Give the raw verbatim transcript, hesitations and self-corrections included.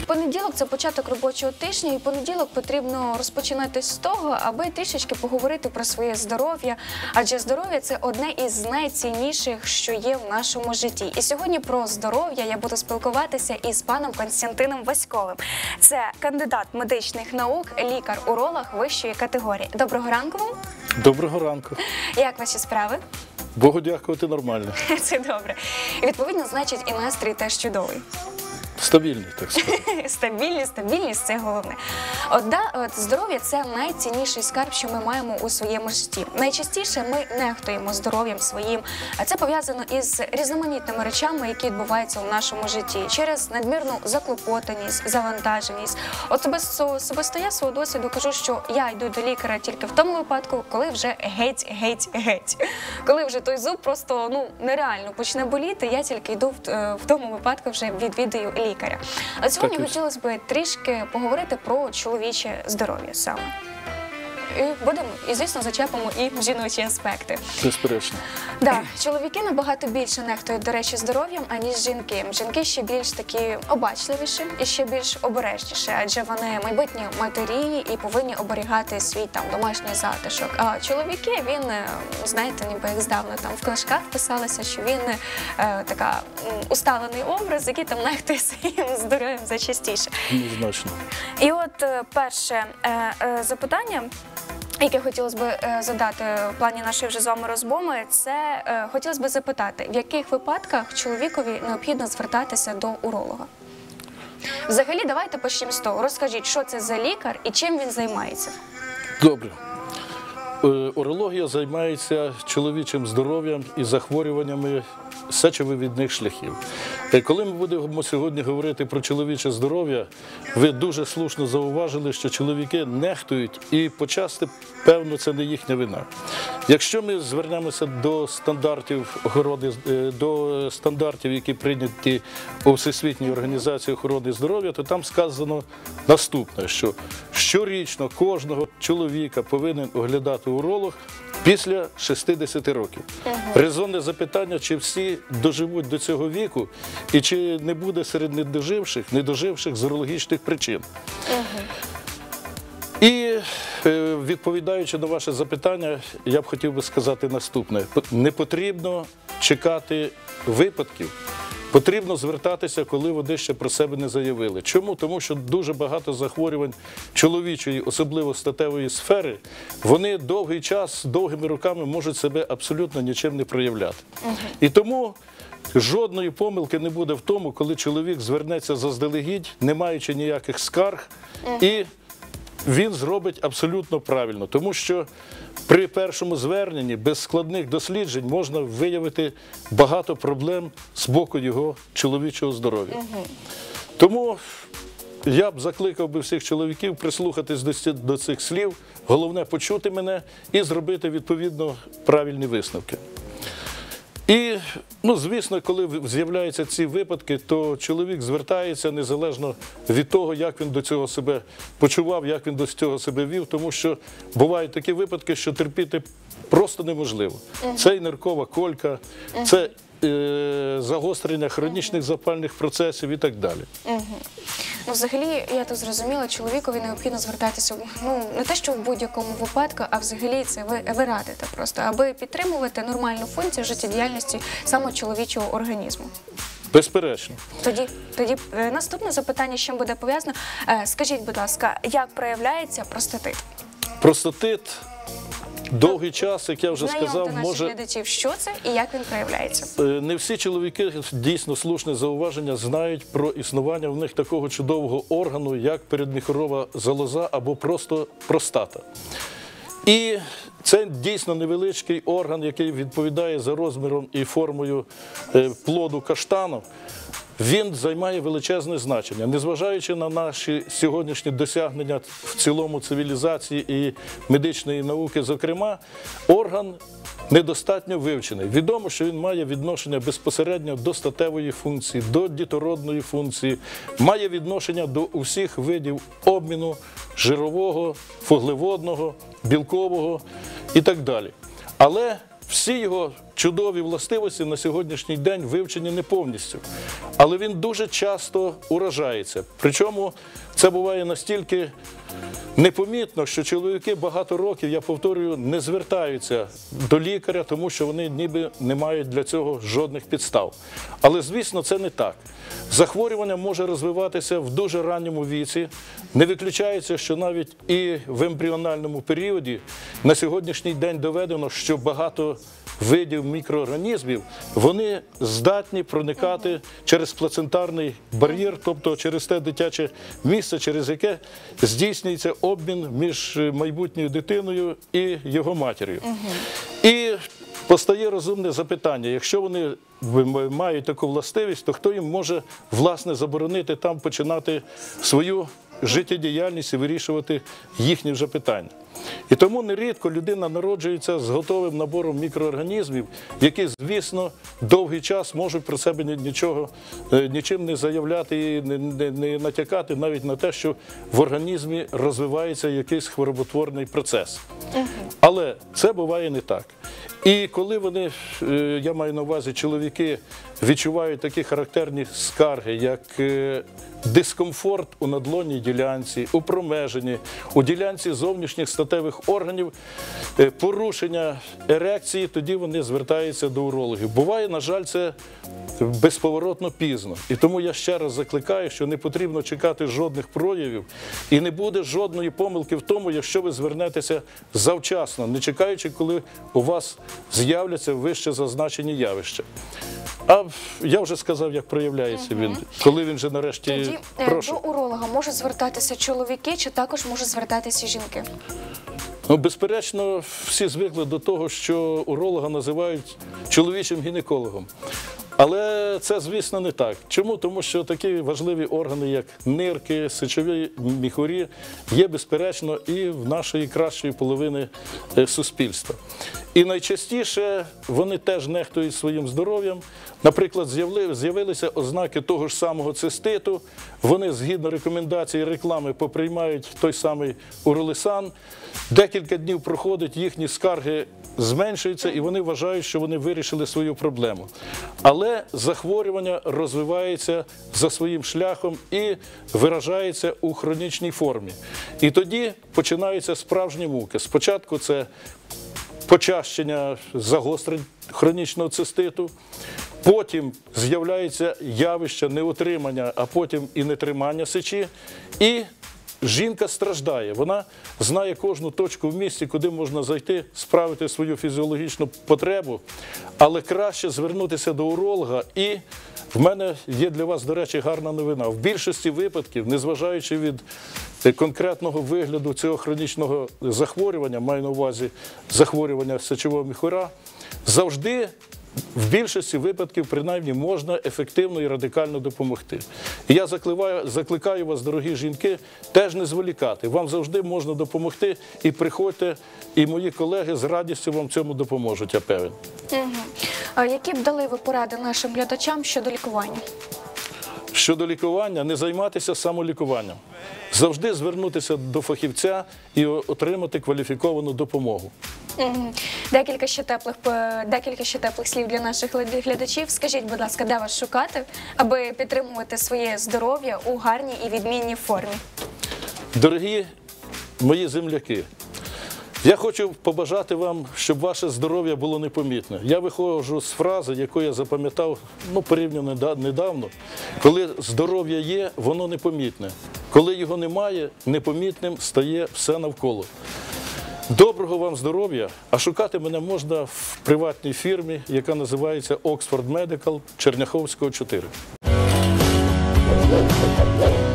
понеділок – це початок робочого тижня, і понеділок потрібно розпочинати з того, аби трішечки поговорити про своє здоров'я, адже здоров'я – це одне із найцінніших, що є в нашому житті. І сьогодні про здоров'я я буду спілкуватися із паном Костянтином Васьковим. Це кандидат медичних наук, лікар-уролог вищої категорії. Доброго ранку вам. Доброго ранку. Як ваші справи? Богу дякувати, нормально. Це добре. І відповідно, значить, і настрій теж чудовий. Стабільний, так сказати. Стабільність, стабільність – це головне. От, да, от, здоров'я – це найцінніший скарб, що ми маємо у своєму житті. Найчастіше ми нехтуємо здоров'ям своїм. А це пов'язано із різноманітними речами, які відбуваються у нашому житті. Через надмірну заклопотаність, завантаженість. От особисто я свого досвіду кажу, що я йду до лікаря тільки в тому випадку, коли вже геть, геть, геть. Коли вже той зуб просто ну, нереально почне боліти, я тільки йду в, в тому випадку вже відвідую лікаря. лікаря. А сьогодні так, хотілося б трішки поговорити про чоловіче здоров'я саме. І будемо, і звісно, зачепимо і жіночі аспекти. Безперечно. Да, чоловіки набагато більше нехтують, до речі, здоров'ям, аніж жінки. Жінки ще більш такі обачливіші і ще більш обережніші, адже вони майбутні матері і повинні оберігати свій там домашній затишок. А чоловіки, він, знаєте, ніби як здавна там в книжках писалося, що він е, така усталений образ, який там нехтує своїм здоров'ям зачастіше. Однозначно. І от перше е, е, запитання, яке хотілося б задати в плані нашої вже з вами розмови, це е, хотілося б запитати, в яких випадках чоловікові необхідно звертатися до уролога? Взагалі, давайте почнемо з того. Розкажіть, що це за лікар і чим він займається? Добре. Урологія займається чоловічим здоров'ям і захворюваннями сечовивідних шляхів. Коли ми будемо сьогодні говорити про чоловіче здоров'я, ви дуже слушно зауважили, що чоловіки нехтують і почасти, певно, це не їхня вина. Якщо ми звернемося до стандартів охорони, до стандартів, які прийняті у Всесвітній організації охорони здоров'я, то там сказано наступне, що щорічно кожного чоловіка повинен оглядати уролог після шістдесяти років. Угу. Резонне запитання, чи всі доживуть до цього віку, і чи не буде серед недоживших, недоживших з урологічних причин. Угу. І відповідаючи на ваше запитання, я б хотів би сказати наступне. Не потрібно чекати випадків, потрібно звертатися, коли вони ще про себе не заявили. Чому? Тому що дуже багато захворювань чоловічої, особливо статевої сфери, вони довгий час, довгими роками можуть себе абсолютно нічим не проявляти. Угу. І тому жодної помилки не буде в тому, коли чоловік звернеться заздалегідь, не маючи ніяких скарг, угу. і він зробить абсолютно правильно, тому що при першому зверненні без складних досліджень можна виявити багато проблем з боку його чоловічого здоров'я. Угу. Тому я б закликав би всіх чоловіків прислухатись до, до цих слів, головне почути мене і зробити відповідно правильні висновки. І, ну, звісно, коли з'являються ці випадки, то чоловік звертається незалежно від того, як він до цього себе почував, як він до цього себе вів, тому що бувають такі випадки, що терпіти просто неможливо. Uh-huh. Це і ниркова колька, uh-huh. це е, загострення хронічних запальних процесів і так далі. Uh-huh. Ну, взагалі, я то зрозуміла, чоловікові необхідно звертатися, ну, не те, що в будь-якому випадку, а взагалі це ви, ви радите просто, аби підтримувати нормальну функцію життєдіяльності саме чоловічого організму. Безперечно. Тоді, тоді е, наступне запитання, з чим буде пов'язано. Е, скажіть, будь ласка, як проявляється простатит? Простатит довгий час, як я вже Знайомте сказав, наших може... глядачів, що це і як він проявляється. Не всі чоловіки, дійсно слушне зауваження, знають про існування в них такого чудового органу, як передміхорова залоза або просто простата. І це дійсно невеличкий орган, який відповідає за розміром і формою плоду каштану. Він займає величезне значення. Незважаючи на наші сьогоднішні досягнення в цілому цивілізації і медичної науки, зокрема, орган недостатньо вивчений. Відомо, що він має відношення безпосередньо до статевої функції, до дітородної функції, має відношення до усіх видів обміну жирового, вуглеводного, білкового і так далі. Але всі його чудові властивості на сьогоднішній день вивчені не повністю. Але він дуже часто уражається. Причому це буває настільки непомітно, що чоловіки багато років, я повторюю, не звертаються до лікаря, тому що вони ніби не мають для цього жодних підстав. Але, звісно, це не так. Захворювання може розвиватися в дуже ранньому віці. Не виключається, що навіть і в ембріональному періоді на сьогоднішній день доведено, що багато видів мікроорганізмів, вони здатні проникати через плацентарний бар'єр, тобто через те дитяче місце, через яке здійснюється обмін між майбутньою дитиною і його матір'ю. І постає розумне запитання, якщо вони мають таку властивість, то хто їм може, власне, заборонити там починати свою життєдіяльність і вирішувати їхні вже питання. І тому нерідко людина народжується з готовим набором мікроорганізмів, які, звісно, довгий час можуть про себе нічого, нічим не заявляти і не, не, не натякати навіть на те, що в організмі розвивається якийсь хвороботворний процес. Але це буває не так. І коли вони, я маю на увазі, чоловіки відчувають такі характерні скарги, як дискомфорт у надлонній ділянці, у промежині, у ділянці зовнішніх статевих органів, порушення ерекції, тоді вони звертаються до урологів. Буває, на жаль, це безповоротно пізно. І тому я ще раз закликаю, що не потрібно чекати жодних проявів і не буде жодної помилки в тому, якщо ви звернетеся завчасно, не чекаючи, коли у вас з'являться вище зазначені явища. А я вже сказав, як проявляється він, коли він вже нарешті... Тоді Прошу. До уролога можуть звертатися чоловіки чи також можуть звертатися жінки? Ну, безперечно, всі звикли до того, що уролога називають чоловічим гінекологом. Але це, звісно, не так. Чому? Тому що такі важливі органи, як нирки, сечові міхурі, є, безперечно, і в нашої кращої половини суспільства. І найчастіше вони теж нехтують своїм здоров'ям. Наприклад, з'явилися ознаки того ж самого циститу, вони, згідно рекомендацій реклами, поприймають той самий уролисан. Декілька днів проходить, їхні скарги зменшуються, і вони вважають, що вони вирішили свою проблему. Але захворювання розвивається за своїм шляхом і виражається у хронічній формі. І тоді починаються справжні муки. Спочатку це почащення загострень хронічного циститу, потім з'являється явище неотримання, а потім і нетримання сечі, і жінка страждає. Вона знає кожну точку в місті, куди можна зайти, справити свою фізіологічну потребу, але краще звернутися до уролога. І в мене є для вас, до речі, гарна новина. В більшості випадків, незважаючи від конкретного вигляду цього хронічного захворювання, маю на увазі захворювання сечового міхура, завжди в більшості випадків, принаймні, можна ефективно і радикально допомогти. І я закликаю, закликаю вас, дорогі жінки, теж не зволікати. Вам завжди можна допомогти, і приходьте, і мої колеги з радістю вам цьому допоможуть, я певен. Угу. А які б дали ви поради нашим глядачам щодо лікування? Щодо лікування, не займатися самолікуванням. Завжди звернутися до фахівця і отримати кваліфіковану допомогу. Угу. Декілька ще теплих, декілька ще теплих слів для наших глядачів. Скажіть, будь ласка, де вас шукати, аби підтримувати своє здоров'я у гарній і відмінній формі? Дорогі мої земляки, я хочу побажати вам, щоб ваше здоров'я було непомітне. Я виходжу з фрази, яку я запам'ятав, ну, порівняно недавно, коли здоров'я є, воно непомітне. Коли його немає, непомітним стає все навколо. Доброго вам здоров'я, а шукати мене можна в приватній фірмі, яка називається Oxford Medical, Черняховського, чотири.